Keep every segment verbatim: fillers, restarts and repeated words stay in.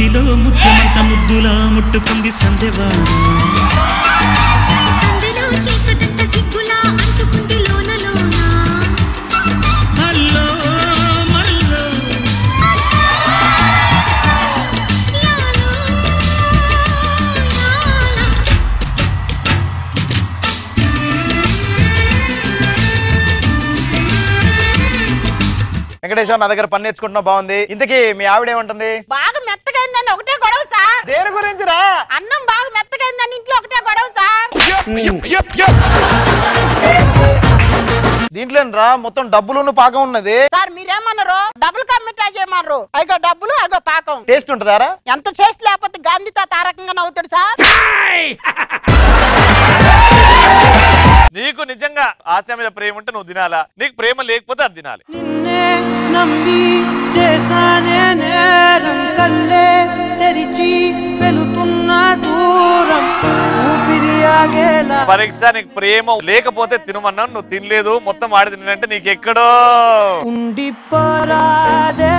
మదిలో ముత్యమంత ముద్దులా ముట్టుకుంది సందెవాన సందెలో చీకటంత సిగ్గులా అంటుకుంది లోన లోన హల్లో మల్లో వెంకటేశ్వర నా దగ్గర పని నేర్చుకుంటున్నా బాగుంది. ఇంతకీ మీ ఆవిడ ఏమంటుంది? బాగా మెత్తగైందని ఒకటే గొడవ సార్. దేని గురించి రా? అన్నం బాగా మెత్తగైందని ఇంట్లో ఒకటే గొడవ సార్. దీంట్లో రా మొత్తం డబ్బులు పాకం ఉన్నది సార్. మీరేమన్నారు? డబ్బులు కమ్మిటా చేయమన్నారు. అగో డబ్బులు అగో పాకం. టేస్ట్ ఉంటుందారా? ఎంత టేస్ట్ లేకపోతే గాంధీ తాత ఆ రకంగా నవ్వుతాడు సార్. నీకు నిజంగా ఆశ మీద ప్రేమ ఉంటే నువ్వు తినాలా, నీకు ప్రేమ లేకపోతే అది తినాలి. నిన్నే నమ్మి చేసానే నేరం కల్లే తెరిచి వెలుతున్న దూరం ఊపిరి ఆగేలా పరీక్ష నీకు ప్రేమ లేకపోతే తినమన్నా నువ్వు తినలేదు, మొత్తం వాడి తినంటే నీకు ఎక్కడో ఉండిపోరాదే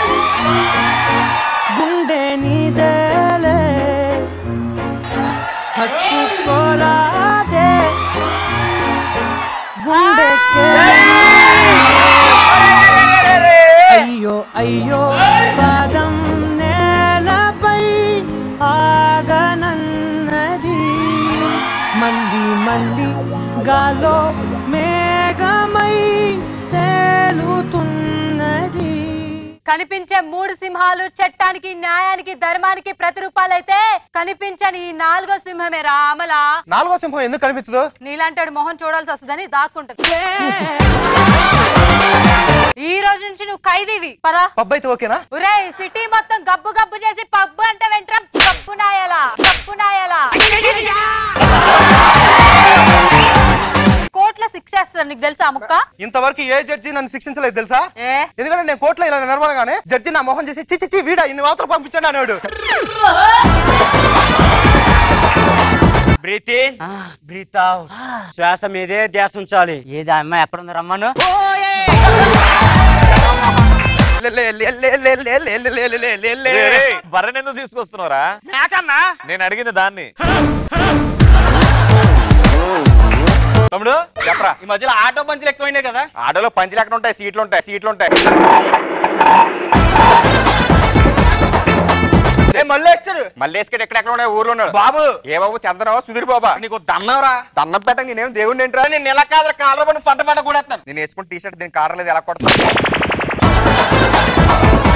గుండె నీదేలే హత్తుకోరాదే గుండెకే అయ్యో అయ్యో పాదం నేలపై ఆగనన్నది మళ్ళీ మళ్ళీ గాలో మేఘమై తేలుతున్నది. కనిపించే మూడు సింహాలు చట్టానికి న్యాయానికి ధర్మానికి ప్రతిరూపాలైతే కనిపించని ఈ నాలుగో సింహమే రామలా. నాలుగో సింహం ఎందుకు కనిపించదు? నీలాంటి మొహం చూడాల్సి వస్తుందని దాక్కుంటది. ఈ రోజు నుంచి నువ్వు ఖైదీవి పదా. పబ్బు అయితే ఓకేనా? ఒరే సిటీ మొత్తం గబ్బు గబ్బు చేసి పబ్బు అంటే వెంట్రా పప్పు నాయాలా పప్పు నాయాలా. కోట్ల శిక్ష వేస్తారు నీకు తెలుసా ముక్క? ఇంతవరకు ఏ జడ్జి నన్ను శిక్షించలేదు తెలుసా? ఏ ఎందుకంటే నేను కోర్టులో ఇలా నిలబడగానే జడ్జి నా మొహం చేసి చిచ్చి చి వీడా ఇన్ని మాత్రం పంపించండి అనేవాడు. Breath in breath out. శ్వాస మీదే ధ్యాస ఉంచాలి. ఏది అమ్మాయి ఎక్కడ ఉంది రమ్మను. బర్రెని ఎందుకు తీసుకొస్తున్నారా? నాకన్నా నేను అడిగింది దాన్ని. తమ్ముడు చెప్పరా. ఈ మధ్యలో ఆటో పంచులు ఎక్కువైనాయి కదా. ఆటోలో పంచులు ఎక్కడ ఉంటాయి? సీట్లు ఉంటాయి సీట్లు ఉంటాయి మల్లేస్తారు. మల్లేసుకెట్ ఎక్కడెక్కడ ఉన్నాయి ఊర్లో ఉన్నాడు బాబు. ఏ బాబు? చందనవా సుధీర్ బాబా? నీకు దన్నవరా? దన్నం పెట్ట నేనేం దేవుడిని ఏంట్రా? నేను నెల కాదు కాలర్ పని పంట పంట కూడా నేను వేసుకుని టీ షర్ట్ దీనికి కారలేదు ఎలా కొడతా.